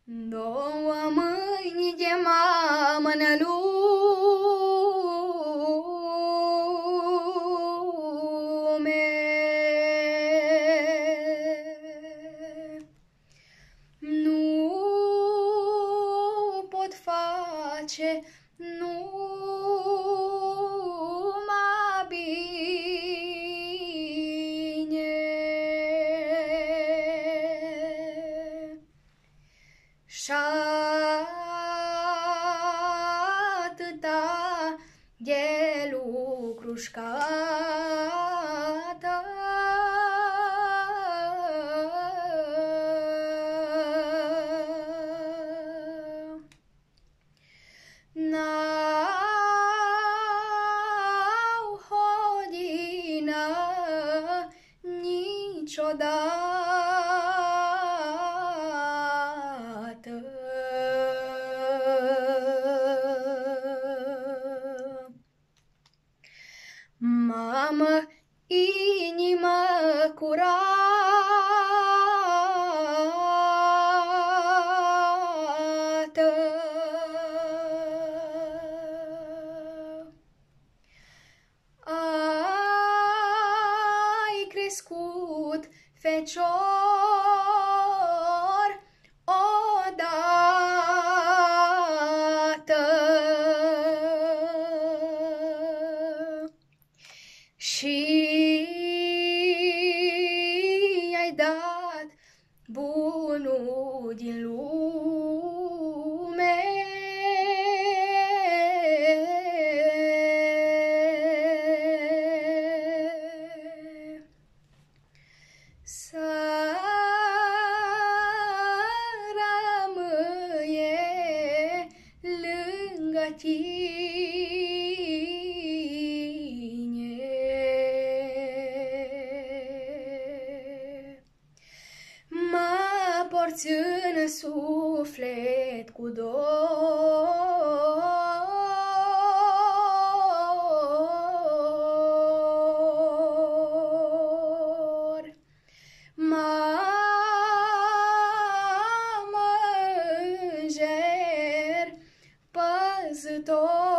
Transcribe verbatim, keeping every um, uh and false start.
Două mâini de mamă în lume, nu pot face numai bine. Și atâta de lucru-și cată, n-au hodină niciodată. Mamă, inimă curată, ai crescut fecior odată și ai dat bunul din lume. Să rămâie lângă tine, mă porți în suflet cu dor. Mamă, înger păzător,